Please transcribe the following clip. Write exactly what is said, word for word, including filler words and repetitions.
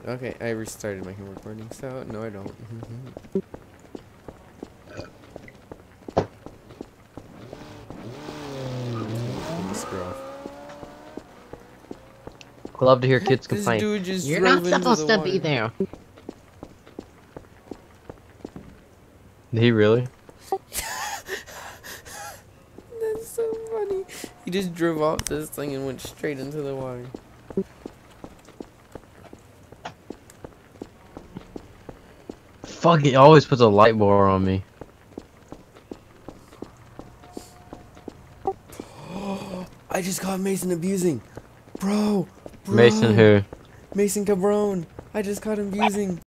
Okay, I restarted my recording, so no, I don't. Screw off. Love to hear kids This complain. dude just You're drove not into supposed the to be water. there. Did he really? That's so funny. He just drove off this thing and went straight into the water. Fuck, he always puts a light bar on me. I just caught Mason abusing. Bro, bro. Mason who? Mason Cabron. I just caught him abusing.